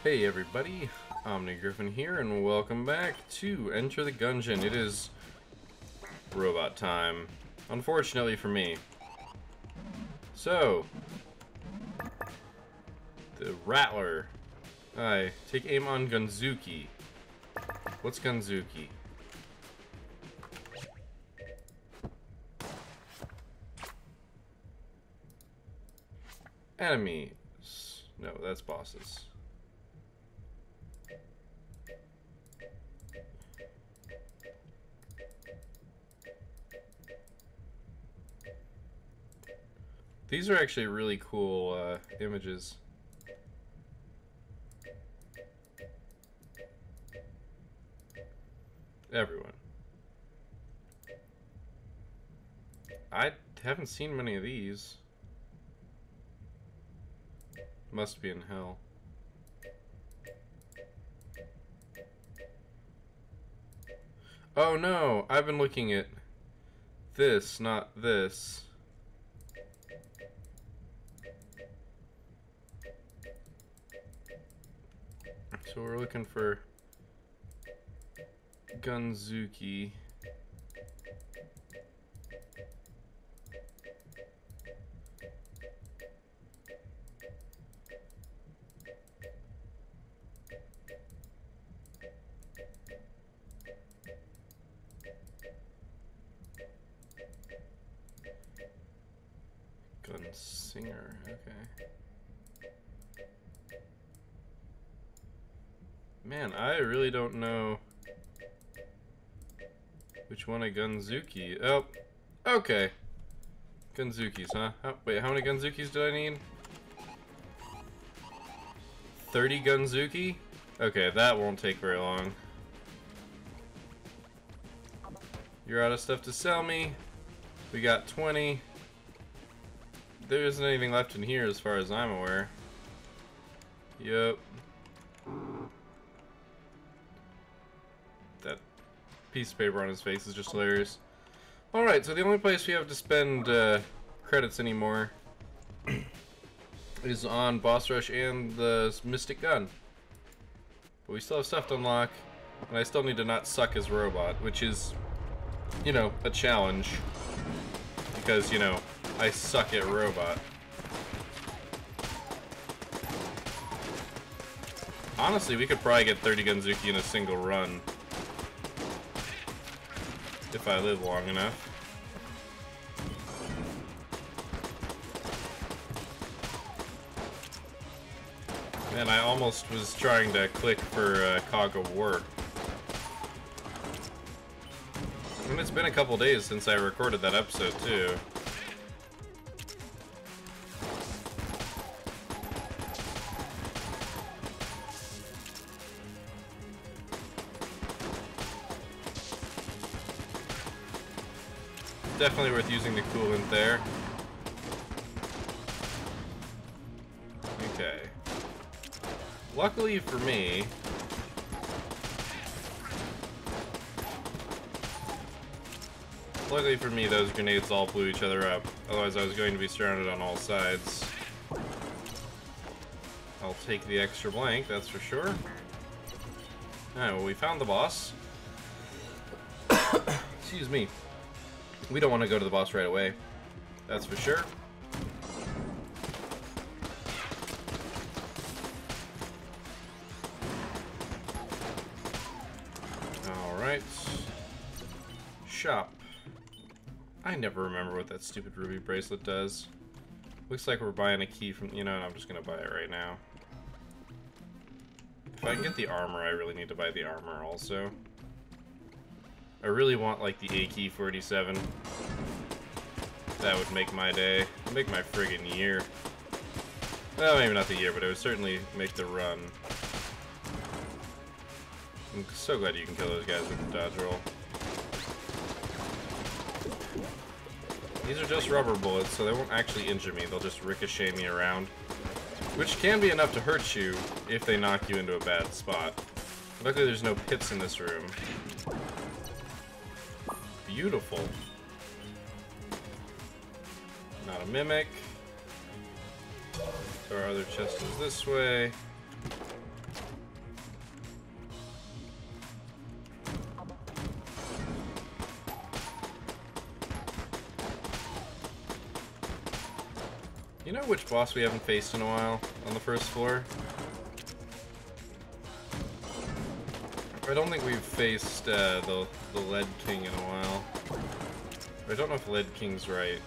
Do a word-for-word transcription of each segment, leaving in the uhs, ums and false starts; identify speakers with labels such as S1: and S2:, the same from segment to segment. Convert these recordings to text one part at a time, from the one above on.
S1: Hey everybody, Omni Griffin here, and welcome back to Enter the Gungeon. It is robot time, unfortunately for me. So, the Rattler. I take aim on Gunzuki. What's Gunzuki? Enemies. No, that's bosses. These are actually really cool uh, images. Everyone. I haven't seen many of these. Must be in hell. Oh no, I've been looking at this, not this. So we're looking for Gunzuki. Gunsinger, okay. Man, I really don't know which one a Gunzuki. Oh, okay. Gunzukis, huh? Oh, wait, how many Gunzukis did I need? thirty Gunzuki? Okay, that won't take very long. You're out of stuff to sell me. We got twenty. There isn't anything left in here as far as I'm aware. Yep. That piece of paper on his face is just hilarious. Alright, so the only place we have to spend uh, credits anymore is on Boss Rush and the Mystic Gun. But we still have stuff to unlock, and I still need to not suck as robot, which is, you know, a challenge. Because, you know, I suck at robot. Honestly, we could probably get thirty Gunzuki in a single run. If I live long enough. Man, I almost was trying to click for uh, Cog of War. And it's been a couple days since I recorded that episode, too. Definitely worth using the coolant there. Okay. Luckily for me, luckily for me, those grenades all blew each other up. Otherwise, I was going to be surrounded on all sides. I'll take the extra blank, that's for sure. Alright, well, we found the boss. Excuse me. We don't want to go to the boss right away. That's for sure. Alright. Shop. I never remember what that stupid ruby bracelet does. Looks like we're buying a key from... You know, I'm just going to buy it right now. If I can get the armor, I really need to buy the armor also. I really want, like, the A K forty-seven. That would make my day. Make my friggin' year. Well, maybe not the year, but it would certainly make the run. I'm so glad you can kill those guys with the dodge roll. These are just rubber bullets, so they won't actually injure me. They'll just ricochet me around. Which can be enough to hurt you if they knock you into a bad spot. Luckily, there's no pits in this room. Beautiful. Not a mimic. So our other chest is this way. You know which boss we haven't faced in a while on the first floor? I don't think we've faced uh, the, the Lead King in a while. I don't know if Lead King's right.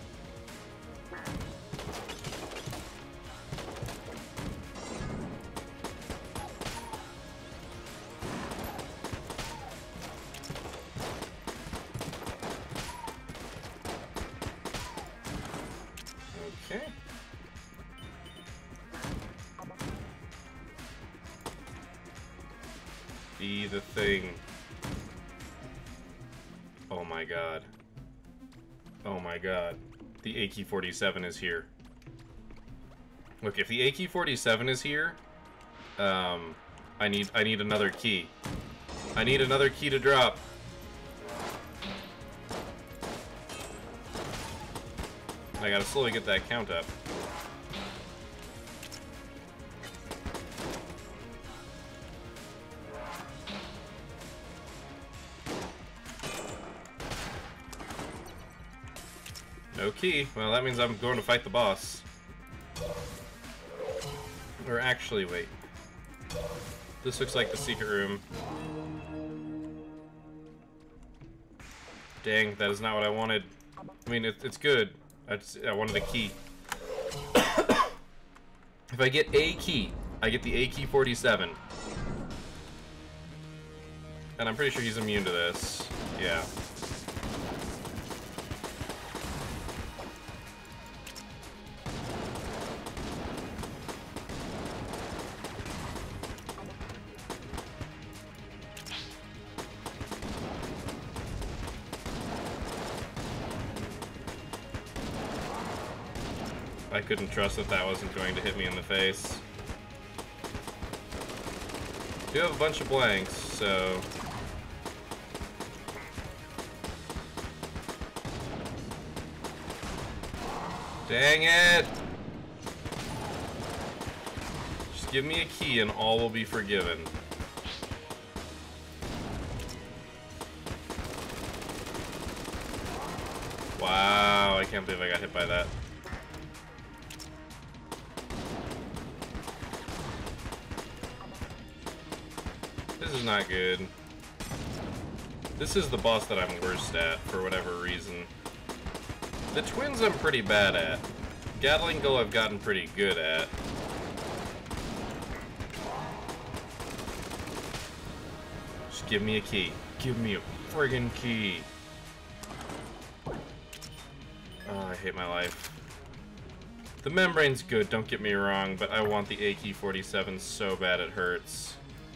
S1: Okay. Be the thing. Oh my god. Oh my god. The A K forty-seven is here. Look, if the A K forty-seven is here, um, I need I need another key. I need another key to drop. I gotta slowly get that count up. No key. Well, that means I'm going to fight the boss. Or actually, wait. This looks like the secret room. Dang, that is not what I wanted. I mean, it, it's good. I, just, I wanted a key. If I get a key, I get the A K forty-seven. And I'm pretty sure he's immune to this. Yeah. I couldn't trust that that wasn't going to hit me in the face. Do have a bunch of blanks, so... Dang it! Just give me a key and all will be forgiven. Wow, I can't believe I got hit by that. This is not good. This is the boss that I'm worst at, for whatever reason. The twins I'm pretty bad at. Gatling Gull I've gotten pretty good at. Just give me a key. Give me a friggin' key. Oh, I hate my life. The membrane's good, don't get me wrong, but I want the A K forty-seven so bad it hurts.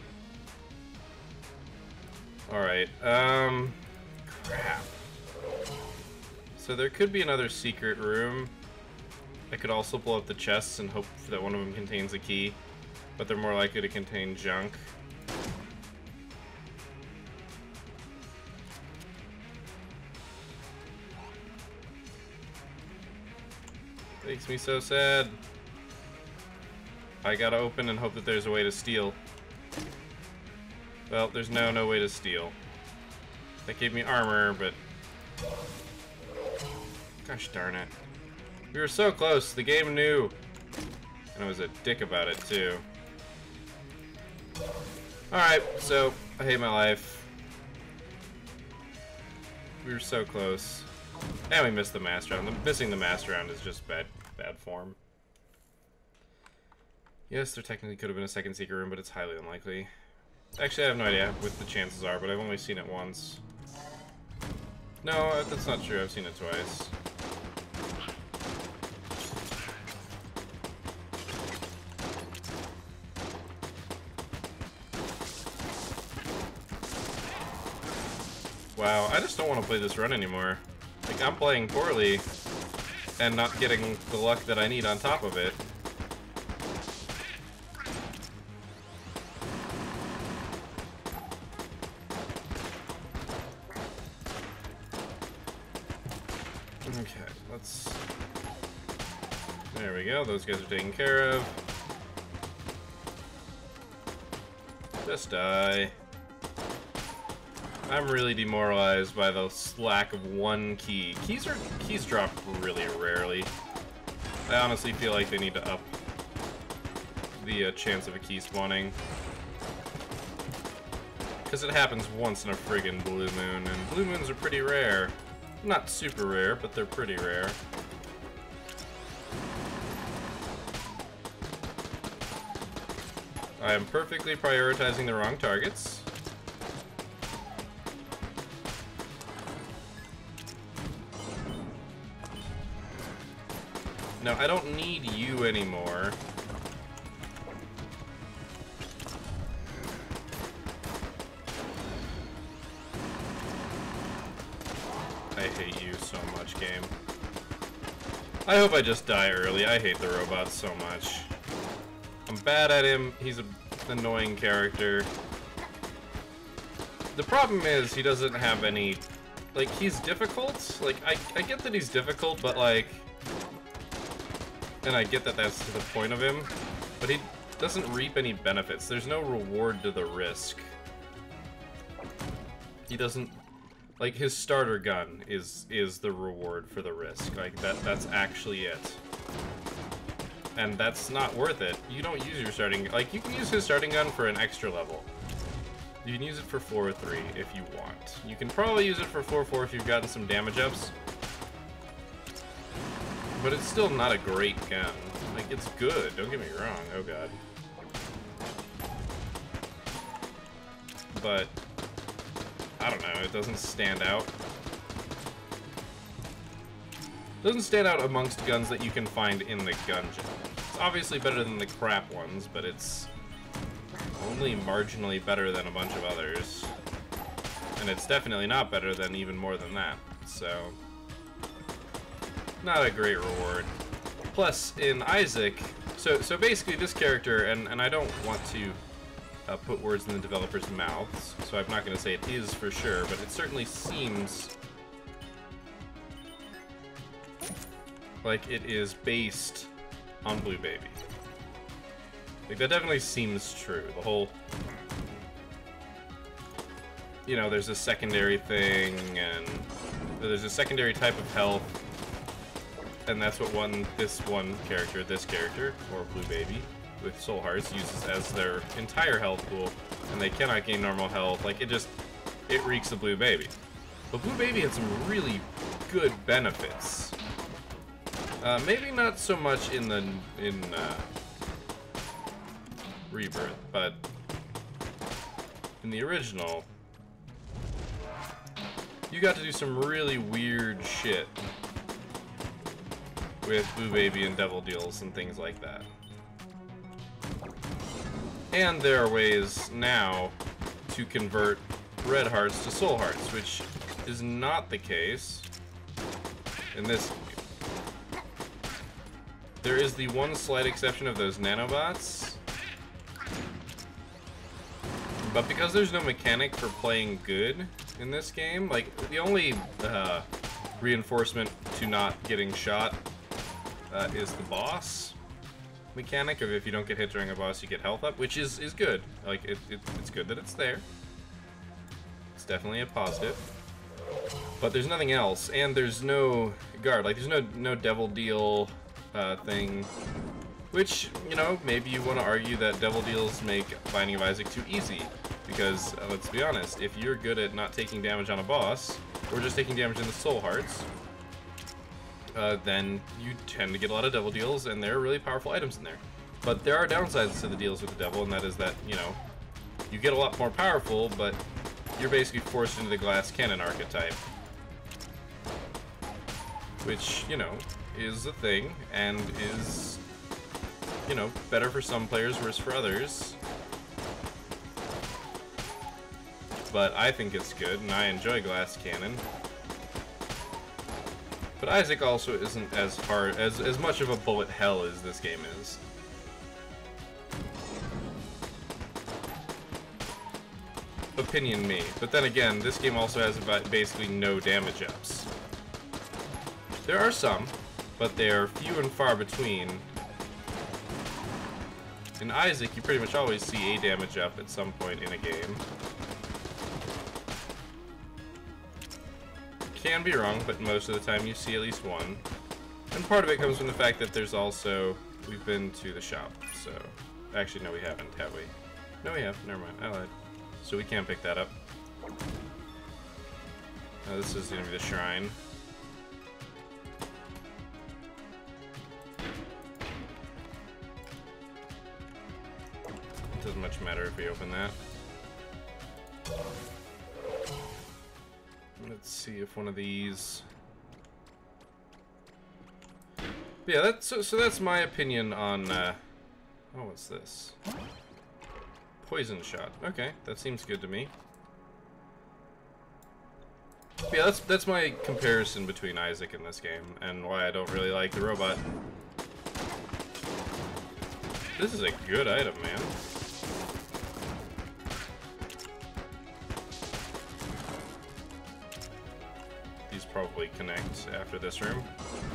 S1: Alright, um... crap. So there could be another secret room. I could also blow up the chests and hope that one of them contains a key, but they're more likely to contain junk. Makes me so sad. I gotta open and hope that there's a way to steal. Well, there's no, no way to steal. That gave me armor, but... Gosh darn it. We were so close, the game knew. And I was a dick about it, too. Alright, so, I hate my life. We were so close. And we missed the master round. The, missing the master round is just bad, bad form. Yes, there technically could have been a second secret room, but it's highly unlikely. Actually, I have no idea what the chances are, but I've only seen it once. No, that's not true. I've seen it twice. Wow, I just don't want to play this run anymore. Like, I'm playing poorly and not getting the luck that I need on top of it. Okay, let's... There we go, those guys are taken care of. Just die. I'm really demoralized by the lack of one key. Keys are keys drop really rarely. I honestly feel like they need to up the uh, chance of a key spawning. Because it happens once in a friggin' blue moon, and blue moons are pretty rare. Not super rare, but they're pretty rare. I am perfectly prioritizing the wrong targets. No, I don't need you anymore. I hate you so much, game. I hope I just die early. I hate the robot so much. I'm bad at him. He's an annoying character. The problem is he doesn't have any... Like, he's difficult. Like, I, I get that he's difficult, but, like... And I get that that's the point of him, but he doesn't reap any benefits. There's no reward to the risk. He doesn't... Like, his starter gun is is the reward for the risk. Like, that that's actually it. And that's not worth it. You don't use your starting... Like, you can use his starting gun for an extra level. You can use it for four or three if you want. You can probably use it for four four if you've gotten some damage ups. But it's still not a great gun. Like, it's good, don't get me wrong. Oh god. But, I don't know, it doesn't stand out. It doesn't stand out amongst guns that you can find in the Gungeon. It's obviously better than the crap ones, but it's only marginally better than a bunch of others. And it's definitely not better than even more than that, so... Not a great reward. Plus, in Isaac, so so basically this character, and, and I don't want to uh, put words in the developers' mouths, so I'm not going to say it is for sure, but it certainly seems like it is based on Blue Baby. Like, that definitely seems true. The whole, you know, there's a secondary thing, and there's a secondary type of health. And that's what one, this one character, this character, or Blue Baby, with Soul Hearts, uses as their entire health pool, and they cannot gain normal health. Like, it just, it reeks of Blue Baby. But Blue Baby had some really good benefits. Uh, maybe not so much in the, in, uh, Rebirth, but in the original, you got to do some really weird shit with Blue Baby and Devil Deals and things like that. And there are ways now to convert Red Hearts to Soul Hearts, which is not the case in this game. There is the one slight exception of those nanobots, but because there's no mechanic for playing good in this game, like, the only uh, reinforcement to not getting shot Uh, is the boss mechanic of if you don't get hit during a boss, you get health up, which is, is good. Like, it, it, it's good that it's there. It's definitely a positive. But there's nothing else, and there's no guard. Like, there's no, no Devil Deal uh, thing, which, you know, maybe you want to argue that Devil Deals make Binding of Isaac too easy. Because, uh, let's be honest, if you're good at not taking damage on a boss, or just taking damage in the Soul Hearts, Uh, then you tend to get a lot of Devil Deals, and there are really powerful items in there. But there are downsides to the deals with the Devil, and that is that, you know, you get a lot more powerful, but you're basically forced into the glass cannon archetype. Which, you know, is a thing, and is, you know, better for some players, worse for others. But I think it's good, and I enjoy glass cannon. But Isaac also isn't as hard, as, as much of a bullet hell as this game is. Opinion me. But then again, this game also has about basically no damage ups. There are some, but they are few and far between. In Isaac, you pretty much always see a damage up at some point in a game. Can be wrong, but most of the time you see at least one. And part of it comes from the fact that there's also, we've been to the shop, so, actually no we haven't, have we? No we have, never mind, I lied. So we can't pick that up. Now this is going to be the shrine. It doesn't much matter if we open that. Let's see if one of these... But yeah, that's, so, so that's my opinion on, uh... oh, what's this? Poison shot. Okay, that seems good to me. But yeah, that's, that's my comparison between Isaac and this game, and why I don't really like the robot. This is a good item, man. These probably connect after this room.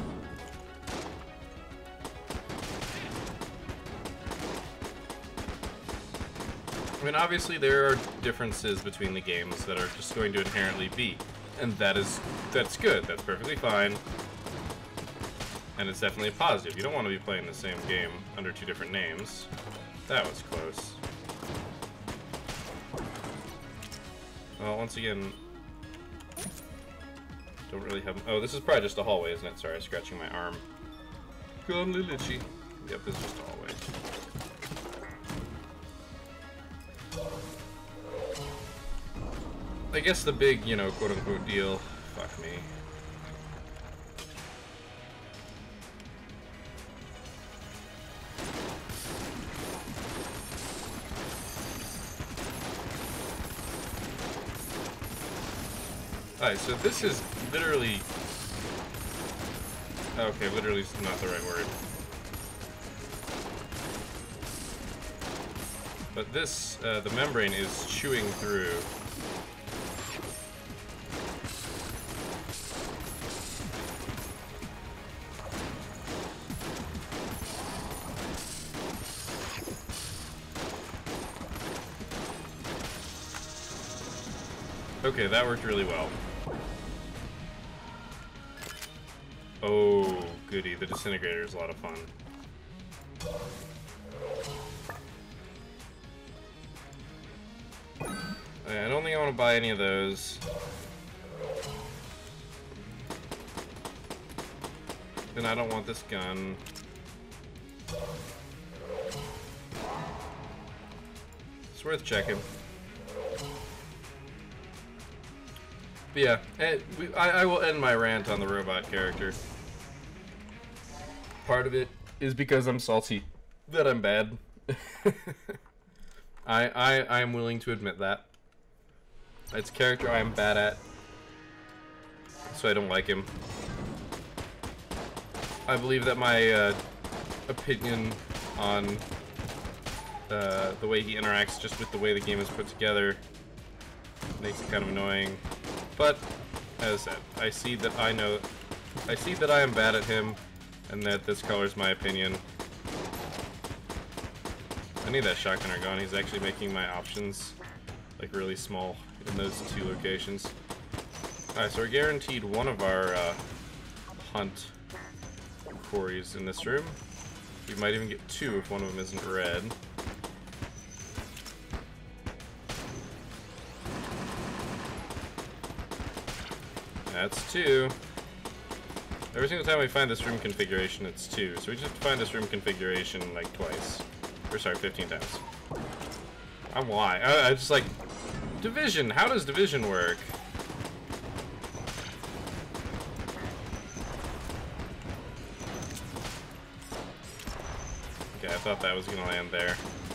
S1: I mean, obviously there are differences between the games that are just going to inherently be, and that is, that's good, that's perfectly fine, and it's definitely a positive. You don't want to be playing the same game under two different names. That was close. Well, once again, don't really have... Oh, this is probably just a hallway, isn't it? Sorry, scratching my arm. Gone Lilichi. Yep, this is just a hallway. I guess the big, you know, quote-unquote deal... Fuck me. Alright, so this is literally... Okay, literally is not the right word. But this, uh, the membrane is chewing through. Okay, that worked really well. Oh, goody. The disintegrator is a lot of fun. I don't think I want to buy any of those. Then I don't want this gun. It's worth checking. But yeah, and we, I, I will end my rant on the robot character. Part of it is because I'm salty that I'm bad. I, I, I am willing to admit that. It's a character I'm bad at, so I don't like him. I believe that my uh, opinion on uh, the way he interacts just with the way the game is put together makes it kind of annoying. But, as I said, I see that I know, I see that I am bad at him, and that this colors my opinion. I need that shotgunner gun. He's actually making my options, like, really small in those two locations. Alright, so we're guaranteed one of our uh, hunt quarries in this room. We might even get two if one of them isn't red. That's two. Every single time we find this room configuration, it's two. So we just have to find this room configuration like twice. Or sorry, fifteen times. I'm why. I, I just like... Division! How does division work? Okay, I thought that was gonna land there.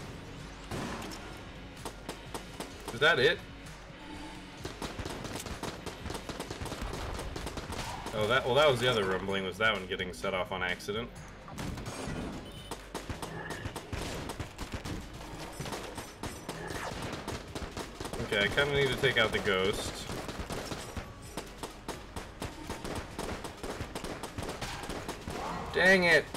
S1: Is that it? Oh, that, well, that was the other rumbling, was that one getting set off on accident. Okay, I kind of need to take out the ghost. Dang it!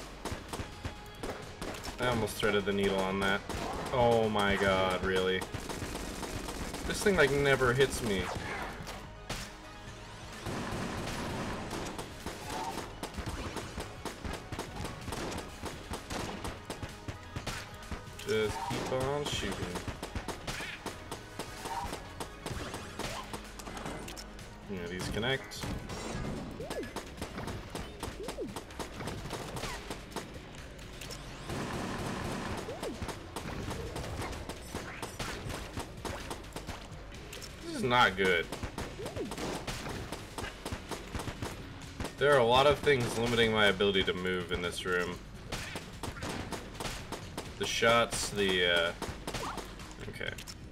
S1: I almost threaded the needle on that. Oh my god, really? This thing, like, never hits me. shooting. Yeah, these connect. This is not good. There are a lot of things limiting my ability to move in this room. The shots, the, uh... okay.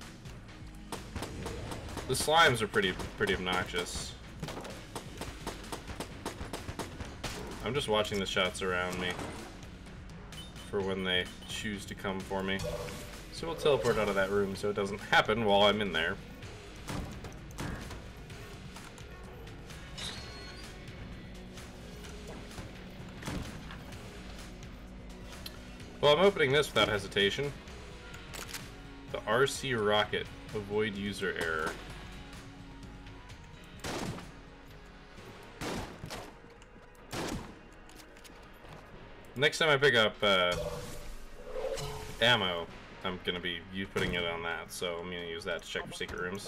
S1: The slimes are pretty, pretty obnoxious. I'm just watching the shots around me for when they choose to come for me. So we'll teleport out of that room so it doesn't happen while I'm in there. Well, I'm opening this without hesitation. The R C rocket. Avoid user error. Next time I pick up uh, ammo, I'm gonna be you putting it on that, so I'm gonna use that to check for secret rooms.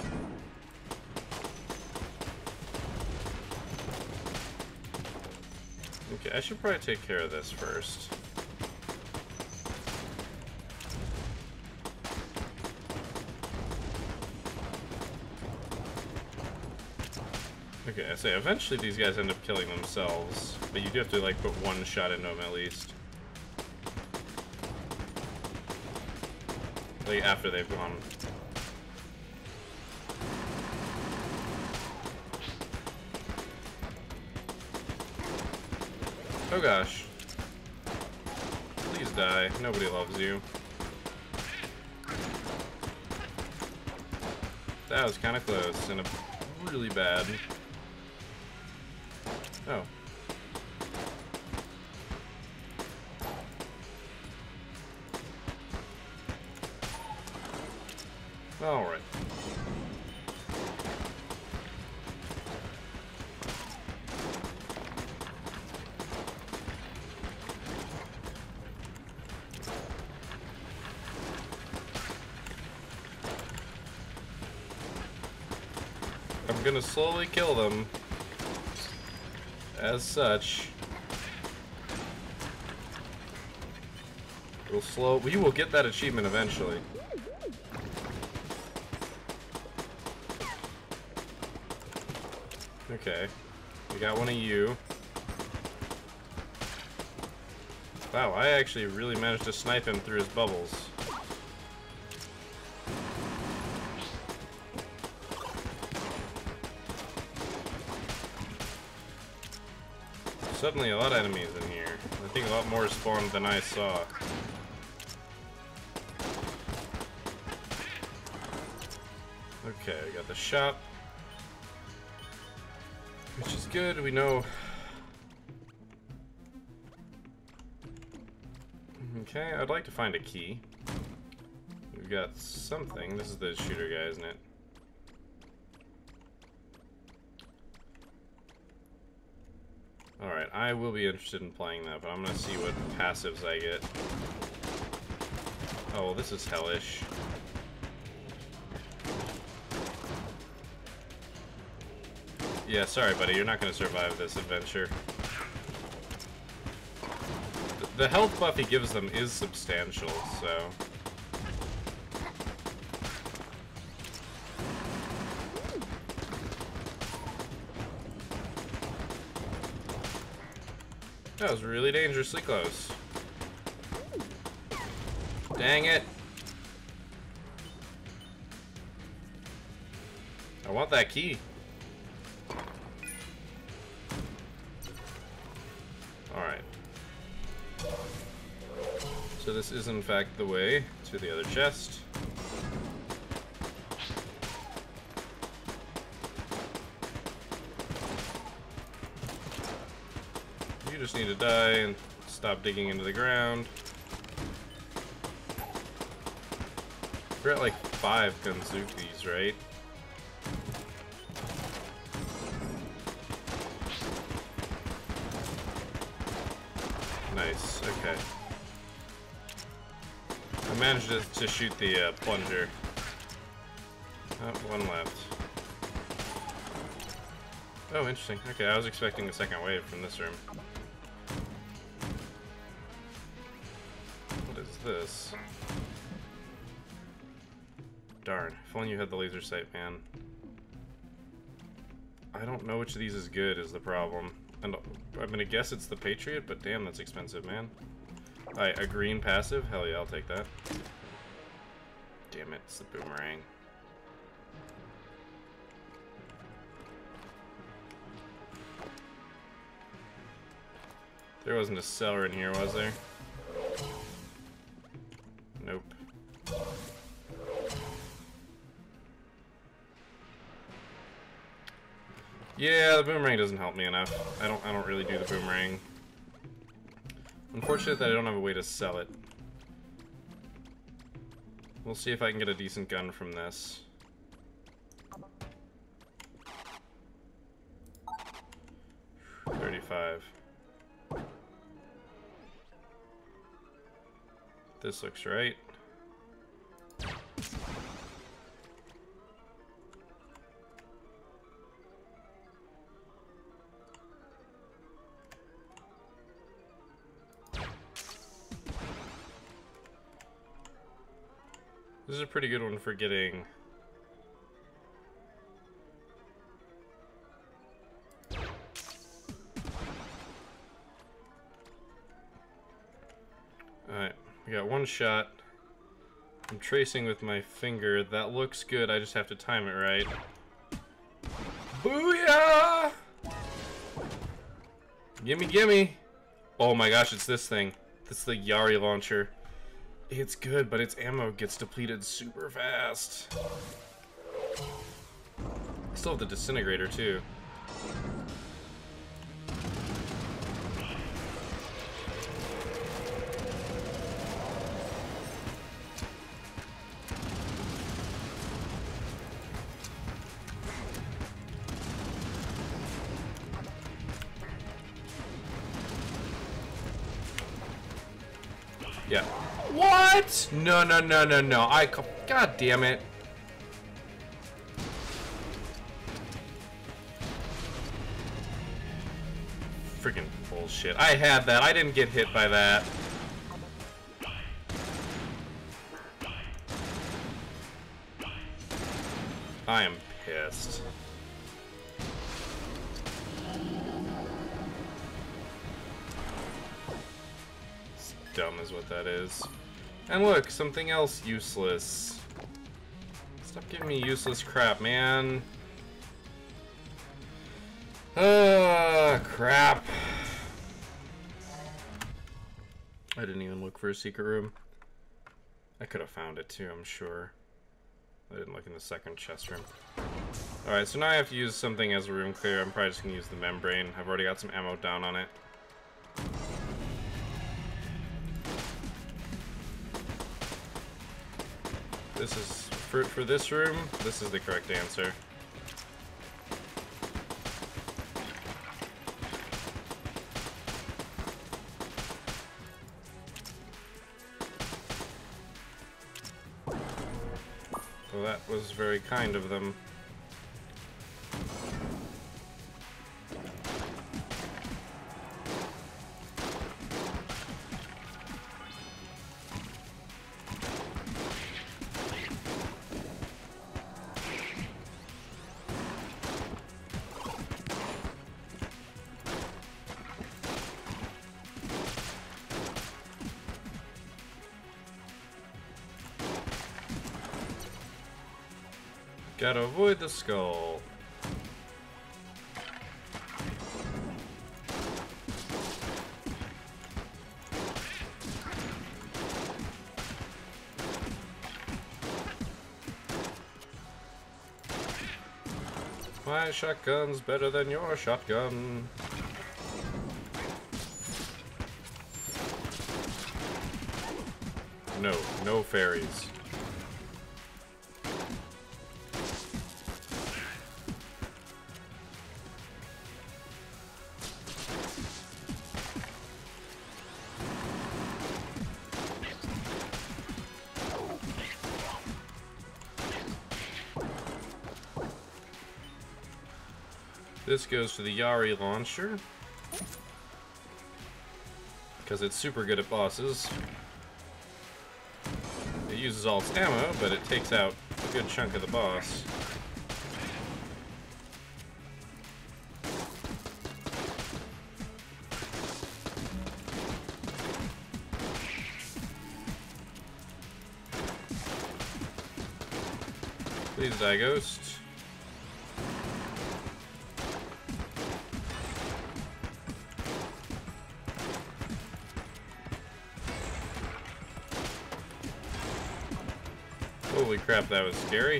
S1: Okay, I should probably take care of this first. Okay, I say eventually these guys end up killing themselves, but you do have to like put one shot into them at least. Like after they've gone. Oh gosh. Please die. Nobody loves you. That was kind of close and a really bad. Oh. All right. I'm gonna slowly kill them. As such, we'll slow. We will get that achievement eventually. Okay, we got one of you. Wow, I actually really managed to snipe him through his bubbles. Suddenly a lot of enemies in here. I think a lot more spawned than I saw. Okay, we got the shop. Which is good, we know. Okay, I'd like to find a key. We've got something. This is the shooter guy, isn't it? Alright, I will be interested in playing that, but I'm gonna see what passives I get. Oh, well, this is hellish. Yeah, sorry, buddy, you're not gonna survive this adventure. The health buff he gives them is substantial, so... That was really dangerously close. Dang it. I want that key. Alright. So this is in fact the way to the other chest. You just need to die and stop digging into the ground. We're at like five Gunzukis, right? Nice, okay. I managed to, to shoot the uh, plunger. Oh, one left. Oh, interesting. Okay, I was expecting a second wave from this room. What is this? Darn. If only you had the laser sight, man. I don't know which of these is good is the problem. And I'm gonna guess it's the Patriot, but damn, that's expensive, man. Alright, a green passive? Hell yeah, I'll take that. Damn it, it's the boomerang. There wasn't a seller in here, was there? Nope. Yeah, the boomerang doesn't help me enough. I don't I don't really do the boomerang. Unfortunate that I don't have a way to sell it. We'll see if I can get a decent gun from this. thirty-five. This looks right. This is a pretty good one for getting. Alright, we got one shot. I'm tracing with my finger. That looks good, I just have to time it right. Booyah! Gimme, gimme! Oh my gosh, it's this thing. It's the Yari launcher. It's good, but its ammo gets depleted super fast. I still have the disintegrator, too. Yeah. What? No, no, no, no, no. I. God damn it. Freaking bullshit. I had that. I didn't get hit by that. I am pissed. It's dumb is what that is. And look, something else useless. Stop giving me useless crap, man. Ah, crap. I didn't even look for a secret room. I could have found it too, I'm sure. I didn't look in the second chest room. Alright, so now I have to use something as a room clear. I'm probably just going to use the membrane. I've already got some ammo down on it. This is, for, for this room, this is the correct answer. Well, that was very kind of them. Gotta avoid the skull. My shotgun's better than your shotgun. No, no fairies. This goes to the Yari launcher, because it's super good at bosses. It uses all its ammo, but it takes out a good chunk of the boss. Please die, Ghost. Holy crap, that was scary.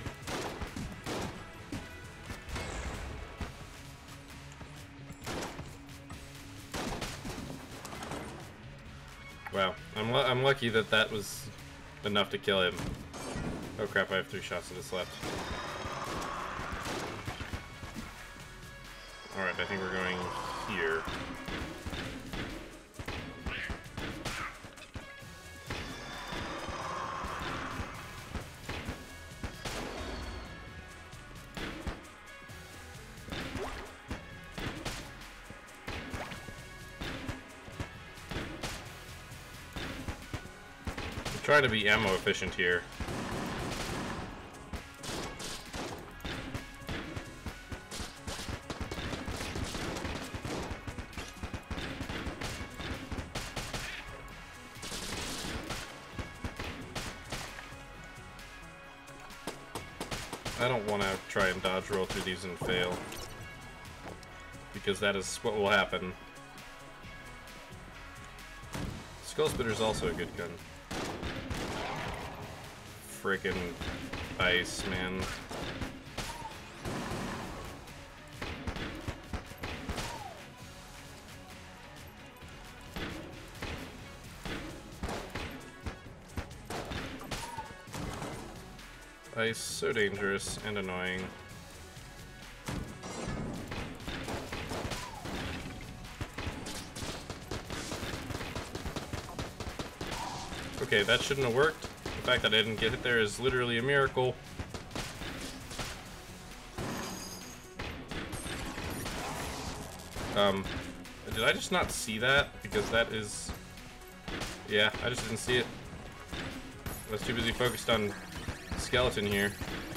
S1: Wow, I'm, lu I'm lucky that that was enough to kill him. Oh crap, I have three shots of this left. Alright, I think we're going here. I'm trying to be ammo efficient here. I don't want to try and dodge roll through these and fail, because that is what will happen. Skull Spitter's also a good gun. Frickin' ice, man. Ice, so dangerous and annoying. Okay, that shouldn't have worked. The fact that I didn't get hit there is literally a miracle. Um, did I just not see that? Because that is... Yeah, I just didn't see it. I was too busy focused on skeleton here.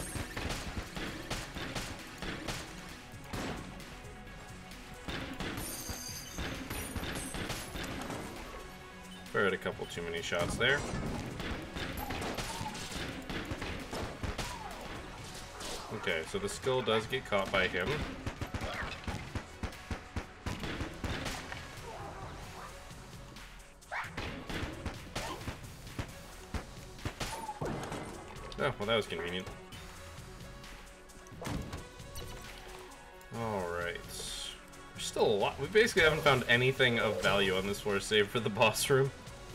S1: Fired a couple too many shots there. Okay, so the skull does get caught by him. Oh, well that was convenient. Alright. There's still a lot. We basically haven't found anything of value on this floor save for the boss room.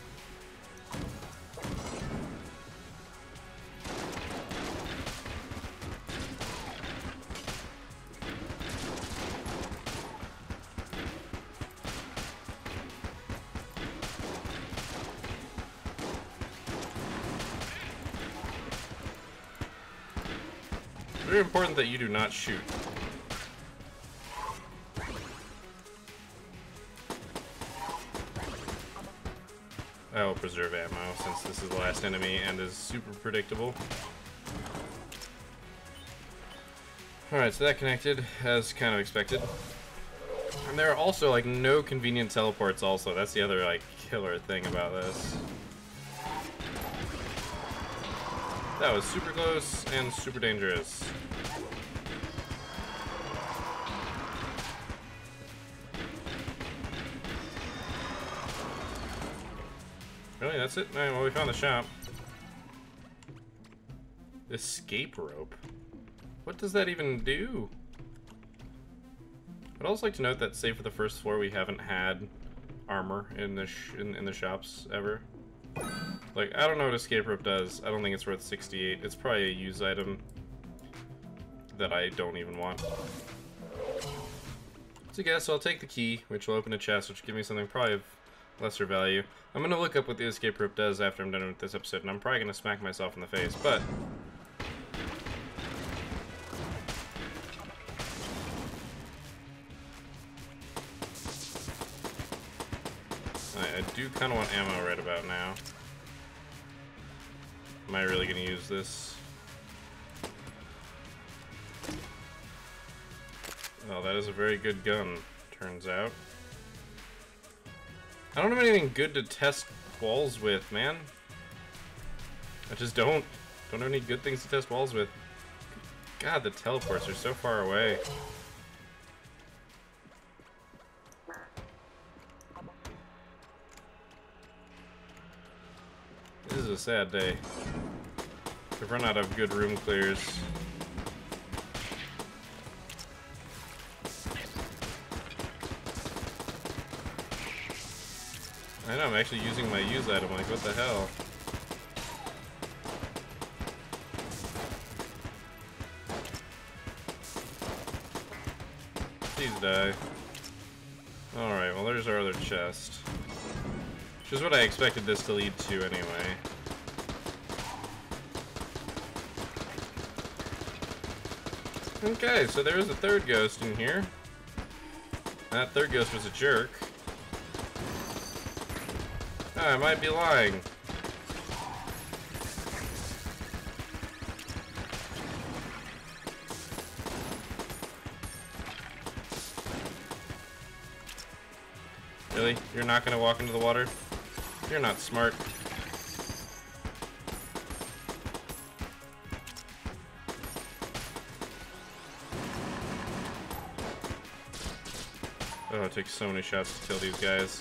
S1: Very important that you do not shoot. I will preserve ammo since this is the last enemy and is super predictable. Alright, so that connected as kind of expected. And there are also like no convenient teleports also. That's the other like killer thing about this. That was super close and super dangerous. Really, that's it? Alright, well, we found the shop. Escape rope? What does that even do? I'd also like to note that, save for the first floor, we haven't had armor in the sh in, in the shops ever. Like, I don't know what escape rope does. I don't think it's worth sixty-eight. It's probably a used item that I don't even want. So I guess I'll take the key, which will open a chest, which will give me something probably of lesser value. I'm gonna look up what the escape rope does after I'm done with this episode, and I'm probably gonna smack myself in the face, but I do kind of want ammo right about now. Am I really going to use this? Oh, that is a very good gun, turns out. I don't have anything good to test walls with, man. I just don't. Don't have any good things to test walls with. God, the teleports are so far away. This is a sad day. We've run out of good room clears. I know, I'm actually using my use item, like, what the hell? Please die. Alright, well there's our other chest. Which is what I expected this to lead to anyway. Okay, so there was a third ghost in here. That third ghost was a jerk. Oh, I might be lying. Really? You're not gonna walk into the water? You're not smart. Oh, it takes so many shots to kill these guys.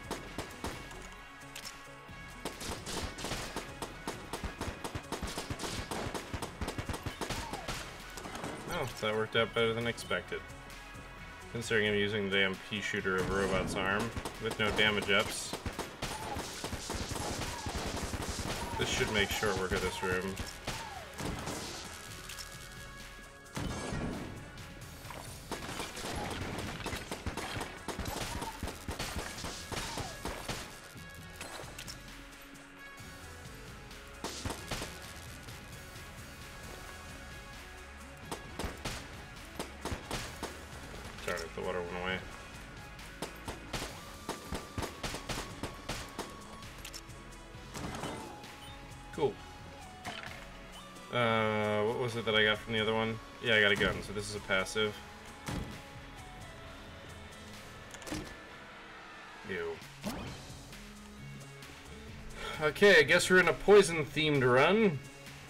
S1: Oh, that worked out better than expected. Considering I'm using the damn pea shooter of a robot's arm with no damage ups. This should make short work of this room. Darn it, the water went away. Cool. Uh, what was it that I got from the other one? Yeah, I got a gun, so this is a passive. Ew. Okay, I guess we're in a poison-themed run.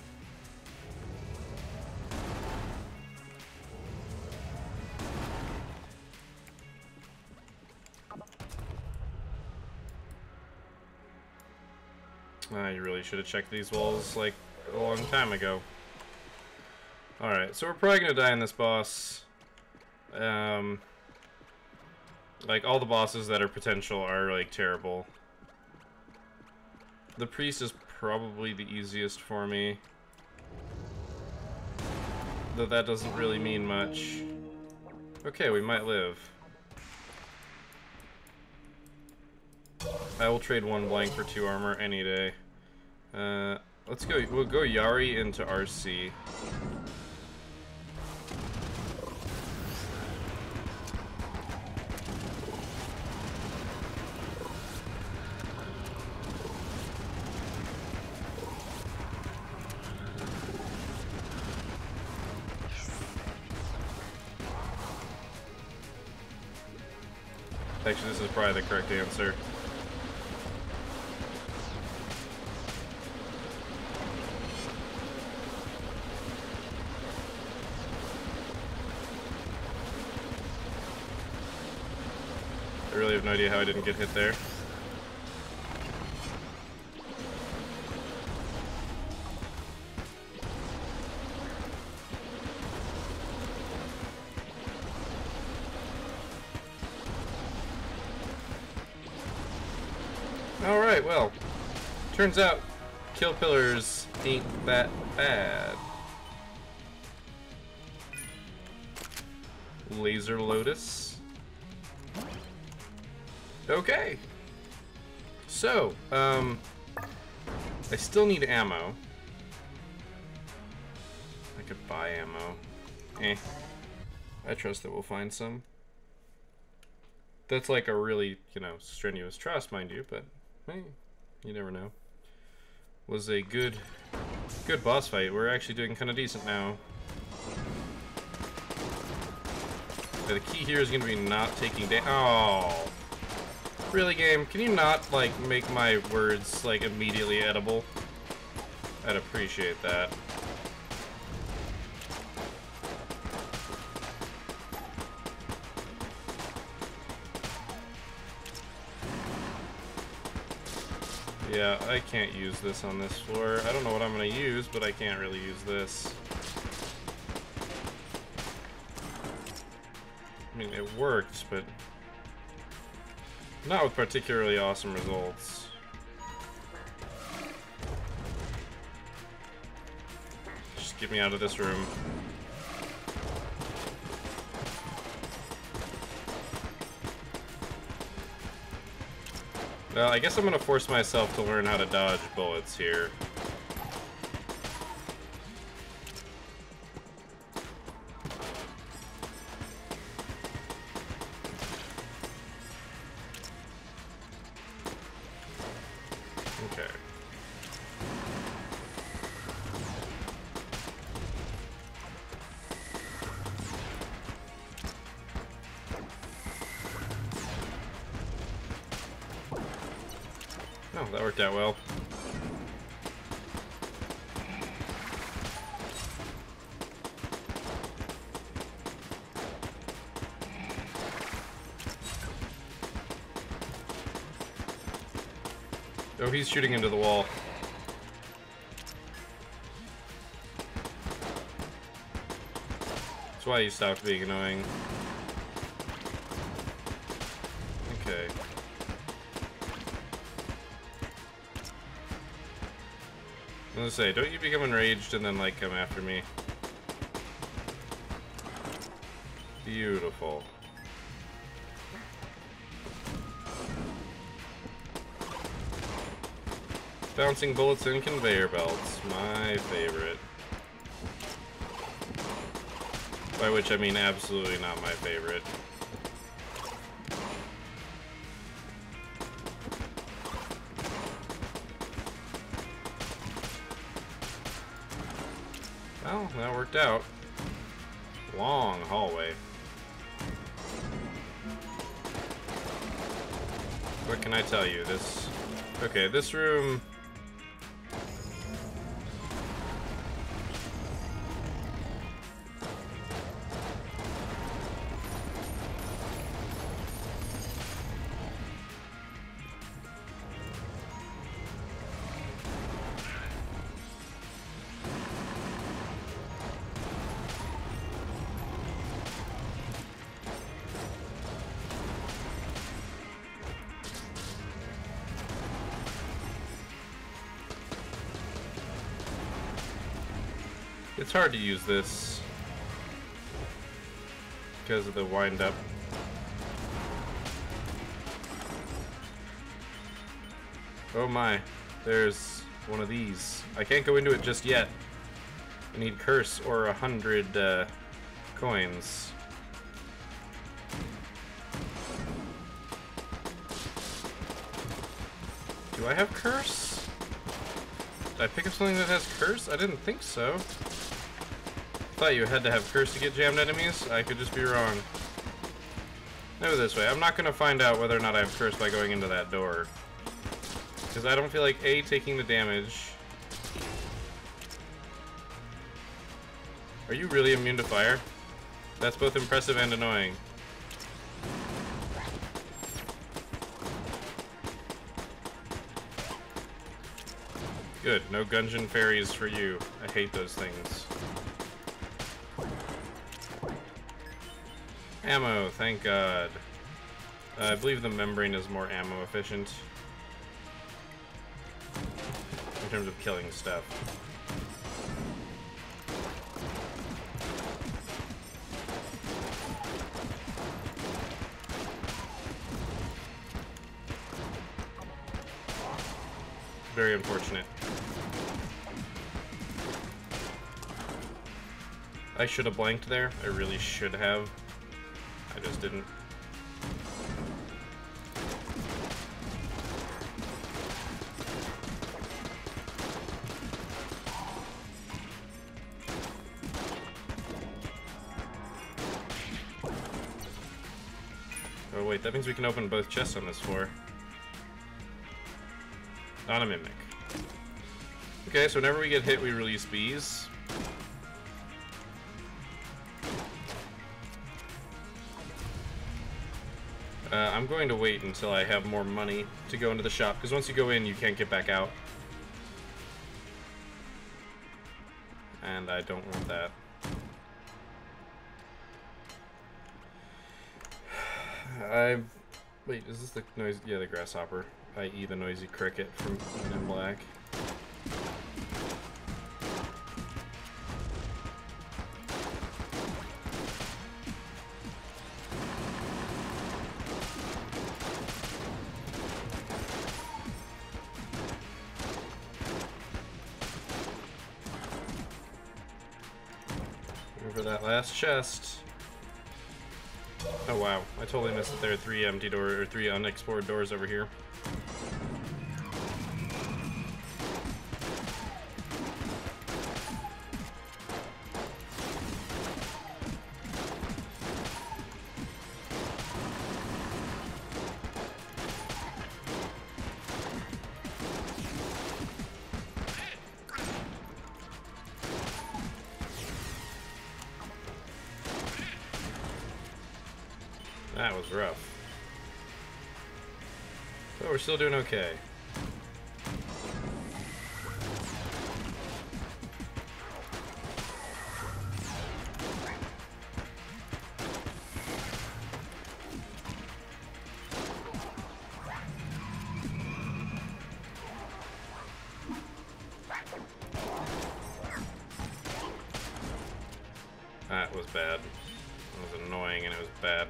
S1: Uh, you really should have checked these walls, like, a long time ago. Alright, so we're probably gonna die in this boss. Um, like, all the bosses that are potential are, like, terrible. The priest is probably the easiest for me. Though that doesn't really mean much. Okay, we might live. I will trade one blank for two armor any day. Uh, let's go. We'll go Yari into R C. Actually, this is probably the correct answer. I really have no idea how I didn't get hit there. Alright, well, turns out kill pillars ain't that bad. Laser Lotus. Okay. So, um, I still need ammo. I could buy ammo. Eh. I trust that we'll find some. That's like a really, you know, strenuous trust, mind you, but hey, you never know. Was a good, good boss fight. We're actually doing kind of decent now. Yeah, the key here is going to be not taking damage. Oh, really, game? Can you not like make my words like immediately edible? I'd appreciate that. Yeah, I can't use this on this floor. I don't know what I'm going to use, but I can't really use this. I mean, it worked, but not with particularly awesome results. Just get me out of this room. Well, I guess I'm gonna force myself to learn how to dodge bullets here. Okay. Oh, that worked out well. Oh, he's shooting into the wall. That's why he stopped being annoying. Okay. I was gonna say, don't you become enraged and then, like, come after me? Beautiful. Bouncing bullets and conveyor belts. My favorite. By which I mean absolutely not my favorite. Well, that worked out. Long hallway. What can I tell you? This... Okay, this room... It's hard to use this because of the wind-up. Oh my, there's one of these. I can't go into it just yet. I need curse or a hundred uh, coins. Do I have curse? Did I pick up something that has curse? I didn't think so. I thought you had to have curse to get jammed enemies. I could just be wrong. No, this way. I'm not going to find out whether or not I have curse by going into that door. Because I don't feel like, A, taking the damage. Are you really immune to fire? That's both impressive and annoying. Good. No Gungeon fairies for you. I hate those things. Ammo, thank God. Uh, I believe the membrane is more ammo efficient in terms of killing stuff. Very unfortunate. I should have blanked there. I really should have. I just didn't. wait, that means we can open both chests on this floor. Not a mimic. Okay, so whenever we get hit, we release bees. Uh, I'm going to wait until I have more money to go into the shop, because once you go in, you can't get back out. And I don't want that. I wait. Is this the noise? Yeah, the grasshopper, that is the noisy cricket from Men in Black. For that last chest. Oh wow, I totally missed that there are three empty doors, or three unexplored doors over here. That was rough. But we're still doing okay. That was bad. It was annoying and it was bad.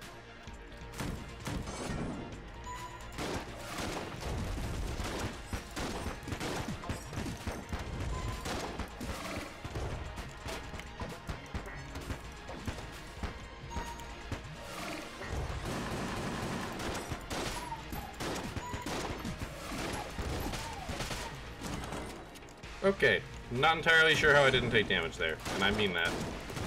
S1: Okay, not entirely sure how I didn't take damage there, and I mean that.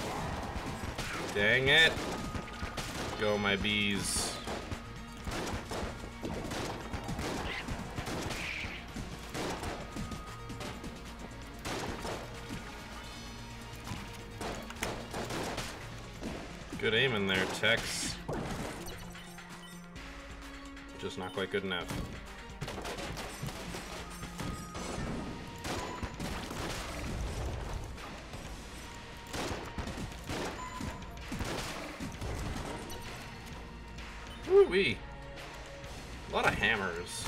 S1: Dang it. Go, my bees. Good aim in there, Tex. Just not quite good enough. Woo-wee. A lot of hammers.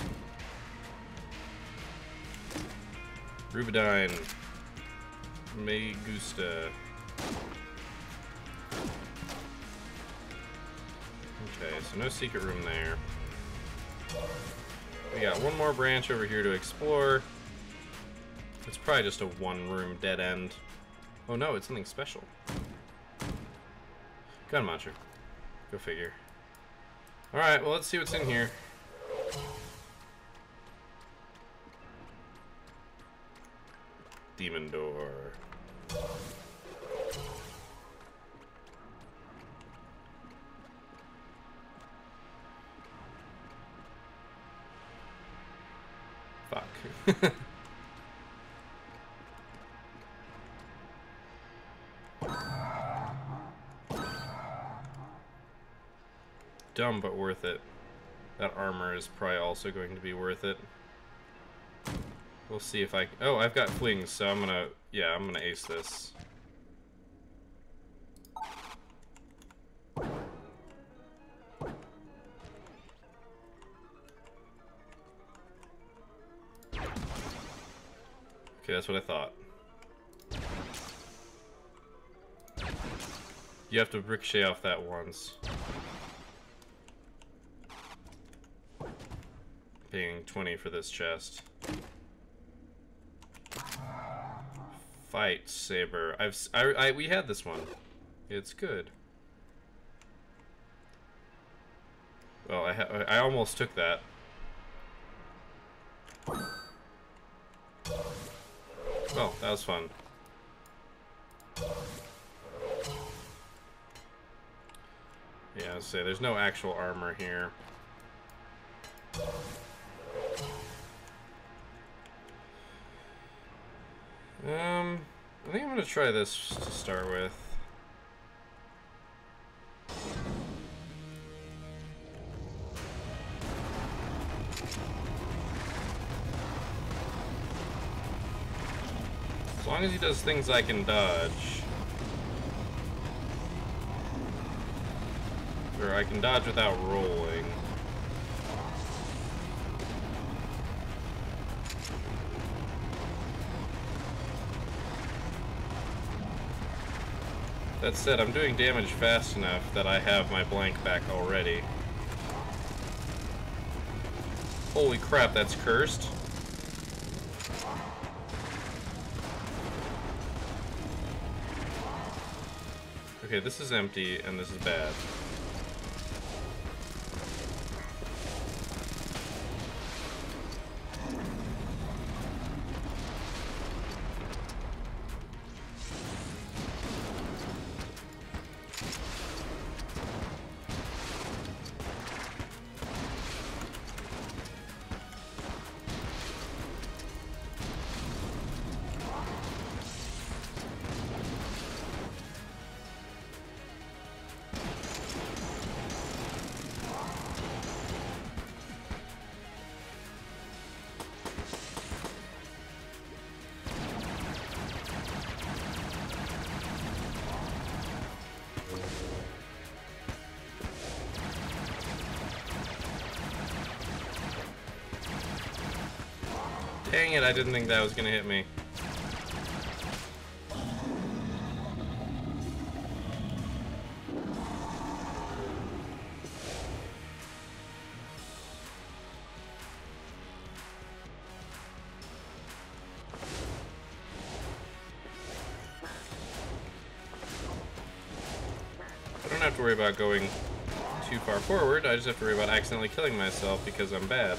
S1: Rubidine. Me gusta. Okay, so no secret room there. We got one more branch over here to explore. It's probably just a one-room dead end. Oh no, it's something special. Gun launcher. Go figure. Alright, well, let's see what's in here. Demon door. Fuck. Dumb, but worth it. That armor is probably also going to be worth it. We'll see if I... Oh, I've got flings, so I'm gonna... Yeah, I'm gonna ace this. Okay, that's what I thought. You have to ricochet off that once. Paying twenty for this chest. Fight saber. I've I, I we had this one. It's good. Well, I ha I almost took that. Well, that was fun. Yeah, I'll say there's no actual armor here. Um, I think I'm gonna try this to start with. As long as he does things I can dodge. Or I can dodge without rolling. That said, I'm doing damage fast enough that I have my blank back already. Holy crap, that's cursed. Okay, this is empty, and this is bad. Dang it, I didn't think that was gonna hit me. I don't have to worry about going too far forward, I just have to worry about accidentally killing myself because I'm bad.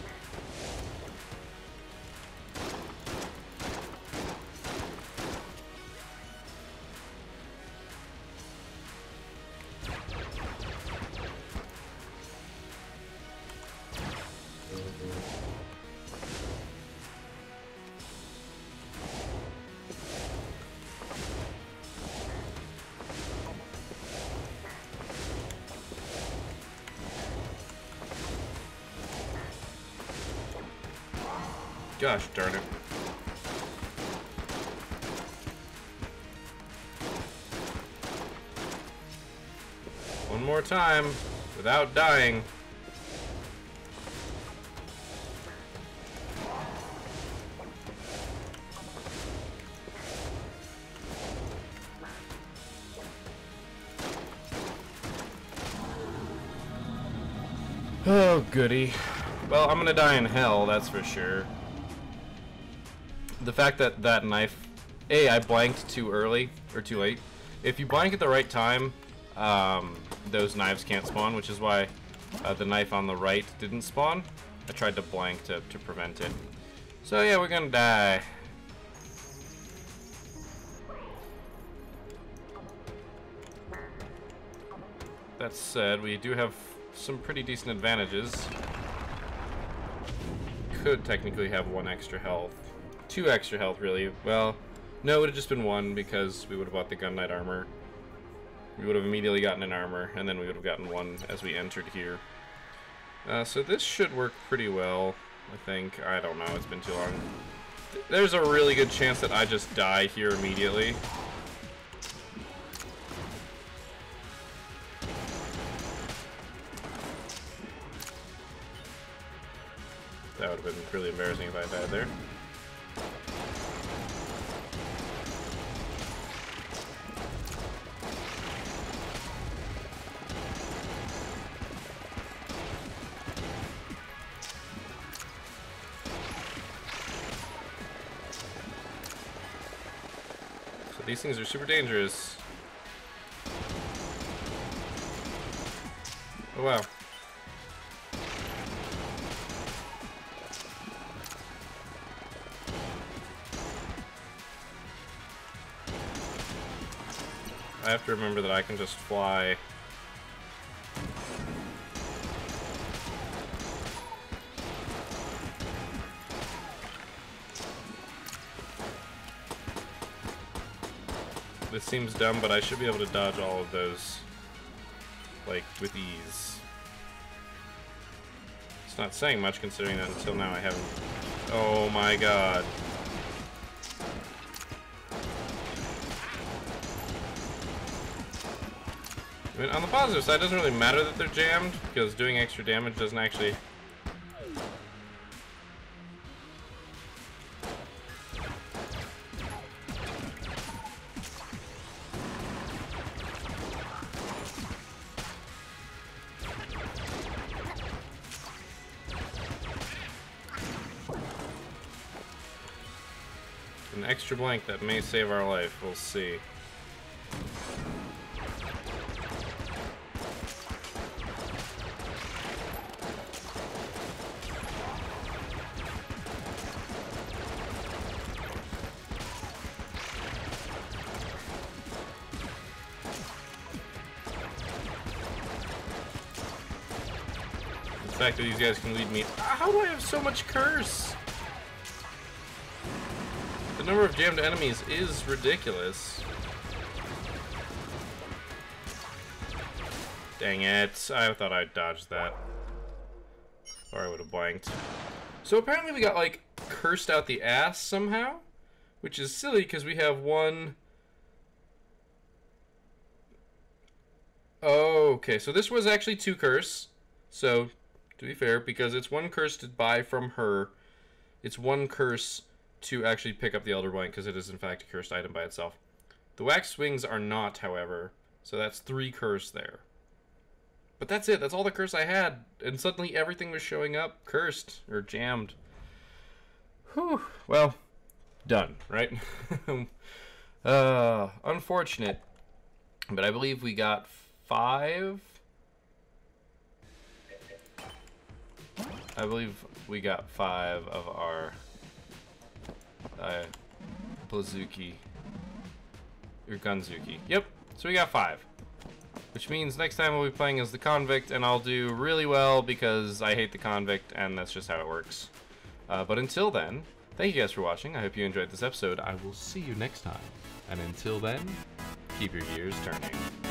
S1: Gosh darn it. One more time, without dying. Oh, goody. Well, I'm gonna die in hell, that's for sure. The fact that that knife... A, I blanked too early, or too late. If you blank at the right time, um, those knives can't spawn, which is why uh, the knife on the right didn't spawn. I tried to blank to, to prevent it. So yeah, we're gonna die. That said, we do have some pretty decent advantages. Could technically have one extra health. Two extra health, really. Well, no, it would have just been one because we would have bought the Gun Knight armor. We would have immediately gotten an armor, and then we would have gotten one as we entered here. Uh, so this should work pretty well, I think. I don't know, it's been too long. There's a really good chance that I just die here immediately. That would have been really embarrassing if I died there. So these things are super dangerous. Oh wow. I have to remember that I can just fly This seems dumb, but I should be able to dodge all of those, like, with ease. It's not saying much considering that until now I haven't... Oh my god. I mean, on the positive side, it doesn't really matter that they're jammed, because doing extra damage doesn't actually... An extra blank that may save our life, we'll see. The fact that these guys can lead me... How do I have so much curse? The number of jammed enemies is ridiculous. Dang it. I thought I'd dodged that. Or I would have blanked. So apparently we got, like, cursed out the ass somehow. Which is silly because we have one... Oh, okay. So this was actually two curse. So, to be fair, because it's one curse to buy from her, it's one curse to actually pick up the Elder Blank, because it is in fact a cursed item by itself. The wax wings are not, however, so that's three curse there. But that's it, that's all the curse I had, and suddenly everything was showing up cursed, or jammed. Whew, well, done, right? uh, unfortunate, but I believe we got five? I believe we got five of our uh, Blazuki, or Gunzuki. Yep, so we got five. Which means next time we'll be playing as the Convict, and I'll do really well because I hate the Convict, and that's just how it works. Uh, but until then, thank you guys for watching. I hope you enjoyed this episode. I will see you next time. And until then, keep your gears turning.